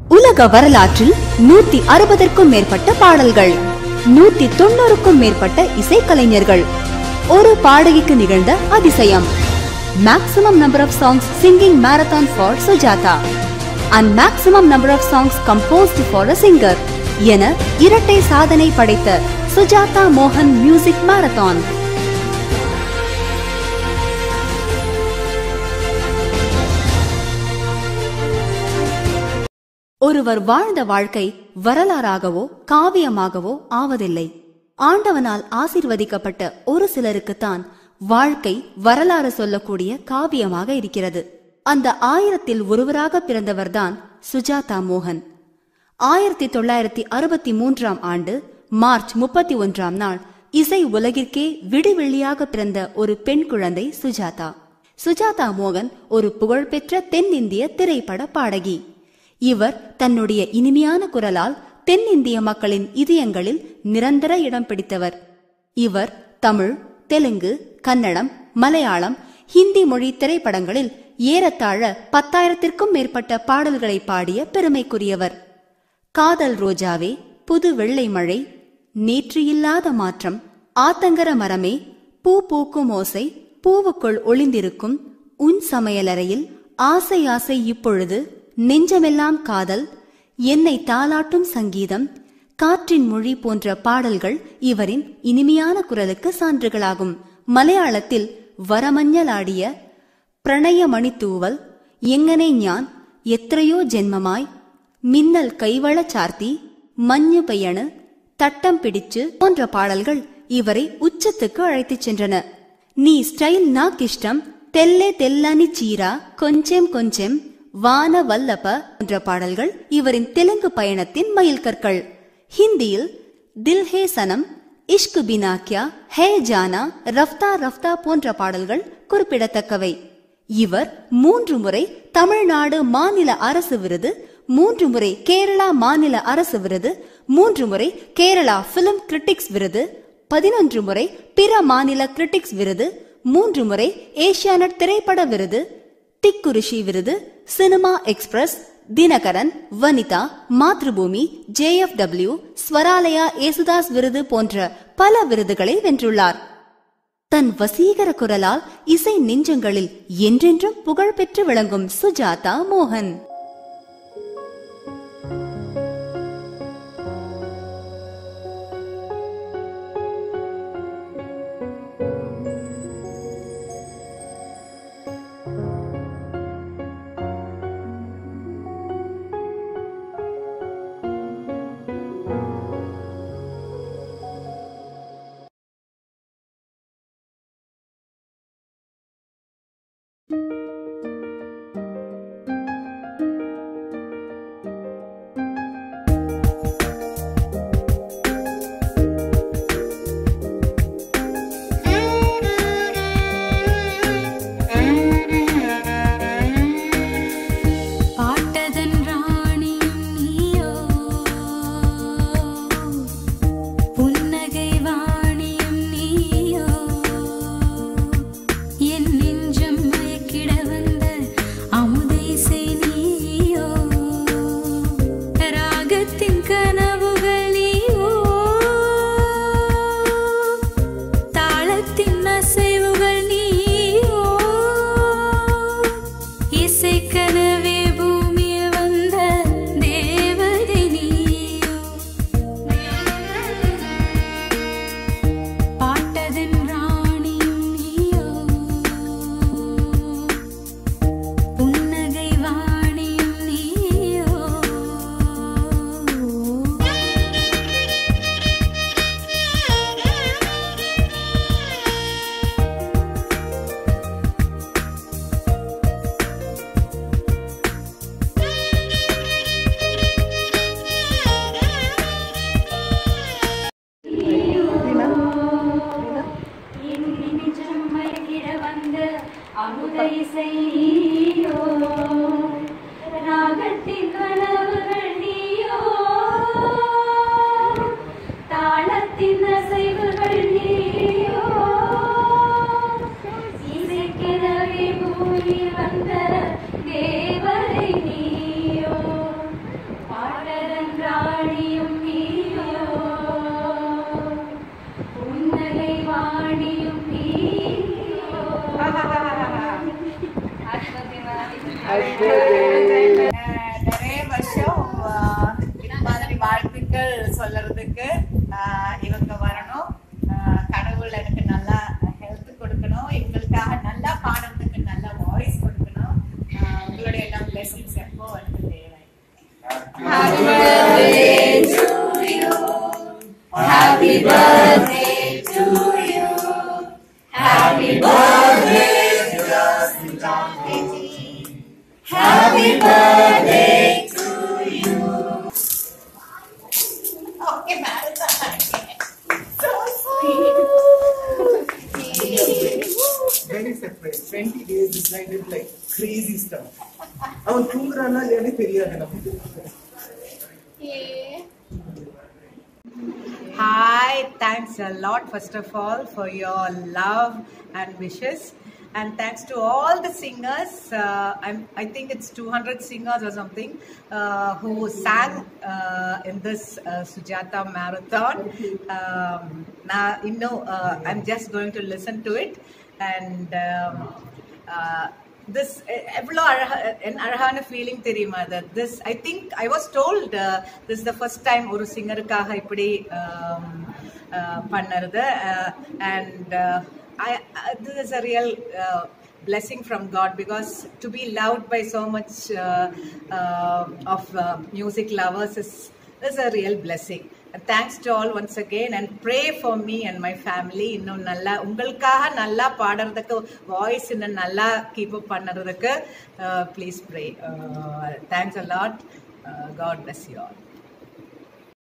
உலக வரலாற்றில் 160க்கும் மேற்பட்ட பாடல்கள், 190க்கும் மேற்பட்ட இசைக்கலைஞர்கள், ஒரு பாடகிக்கு நிகழ்ந்த அதிசயம். Maximum number of songs singing marathon for Sujata and maximum number of songs composed for a singer என இரட்டை சாதனை படைத்த சுஜாதா மோகன் மியூசிக் மாரத்தான். ஒருவர் வாழ்ந்த வாழ்க்கை வரலாறாகவோ காவியமாகவோ ஆவதில்லை. ஆண்டவனால் ஆசீர்வதிக்கப்பட்ட ஒரு சிலருக்குத்தான் வாழ்க்கை வரலாறு சொல்லக்கூடிய காவியமாக இருக்கிறது. அந்த 1000ல் ஒருவராக பிறந்தவர்தான் சுஜாதா மோகன். 1963ஆம் ஆண்டு மார்ச் 31ஆம் நாள் இசை உலகிற்கே விடிவெள்ளியாக பிறந்த ஒரு பெண் குழந்தை சுஜாதா. சுஜாதா மோகன் ஒரு புகழ்பெற்ற தென்னிந்திய திரைப்பட பாடகி. இவர் தன்னுடைய இனிமையான குரலால் தென்னிந்திய மக்களின் இதயங்களில் நிரந்தர இடம் பிடித்தவர். இவர் தமிழ், தெலுங்கு, கன்னடம், மலையாளம், ஹிந்தி மொழி திரைப்படங்களில் ஏறத்தாழ 10,000க்கும் மேற்பட்ட பாடல்களை பாடிய பெருமைக்குரியவர். காதல் ரோஜாவே, புது வெள்ளை மழை, நேற்று இல்லாத மாற்றம், ஆத்தங்கர மரமே, பூ பூக்கும் ஓசை, பூவுக்குள் ஒளிந்திருக்கும், உன் சமையலறையில், ஆசை ஆசை இப்பொழுது, நெஞ்சமெல்லாம் காதல், என்னை தாலாட்டும் சங்கீதம், காற்றின் மொழி போன்ற பாடல்கள் இவரின் இனிமையான குரலுக்கு சான்றுகளாகும். மலையாளத்தில் வரமஞ்சளாடிய, பிரணய மணித்தூவல், எங்கனே ஞான், எത്രയോ ஜென்மமாய், மின்னல் கைவள சார்த்தி, மஞ்சு பெய்யணு, தட்டம் பிடிச்சு போன்ற பாடல்கள் இவரை உச்சத்துக்கு அழைத்துச் சென்றன. நீ ஸ்டைல் நாக்கிஷ்டம், தெல்லே தெல்லானி சீரா, கொஞ்சம் கொஞ்சம், வான வல்லப போன்ற பாடல்கள் இவரின் தெலுங்கு பயணத்தின் மைல் கற்கள். ஹிந்தியில் தில் ஹே சனம், இஷ்கு பினா கியா, ஹே ஜானா, ரஃப்தா ரஃப்தா போன்ற பாடல்கள் குறிப்பிடத்தக்கவை. இவர் 3 முறை தமிழ்நாடு மாநில அரசு விருது, 3 முறை கேரளா மாநில அரசு விருது, 3 முறை கேரளா பிலிம் கிரிட்டிக்ஸ் விருது, 11 முறை பிற மாநில கிரிட்டிக்ஸ் விருது, 3 முறை ஏசியானட் திரைப்பட விருது, திக்குரிஷி விருது, cinema express, Dinakaran, Vanitha, Mathrubhumi, JFW, Swaralaya Yesudas விருது போன்ற பல விருதுகளை வென்றுள்ளார். தன் வசீகர குரலால் இசை நெஞ்சங்களில் என்றென்றும் புகழ் பெற்று விளங்கும் சுஜாதா மோகன். நிறைய வருஷம் இது மாதிரி வாழ்த்துக்கள் சொல்றதுக்கு இவங்க வரணும். கடவுள் எனக்கு நல்லா ஹெல்த் கொடுக்கணும், எங்களுக்காக நல்லா பாடுறதுக்கு நல்ல வாய்ஸ் கொடுக்கணும். உங்களுடைய எல்லாம் பிளெஸிங்ஸ் எப்போ எனக்கு தேவை. Happy birthday to you. Happy birthday to you. Happy birthday to Sujata. Happy birthday to you. Okay, marathon. So sweet. Very separate. 20 days this night is like crazy stuff. அவன் தூங்குறானா இல்லையானே தெரியாது நமக்கு. Hi, thanks a lot first of all for your love and wishes. And thanks to all the singers, I think it's 200 singers or something who sang in this Sujata Marathon. Now, I'm just going to listen to it. And this evlo arhana feeling theriyuma that this I think I was told this is the first time oru singer kaga ipdi pannarudhu and this is a real blessing from God, because to be loved by so much of music lovers is a real blessing. And thanks to all once again, and pray for me and my family. Innu nalla ungalkaga nalla paadradhukku voice innu nalla keep up pannradhukku please pray. Thanks a lot. God bless you all.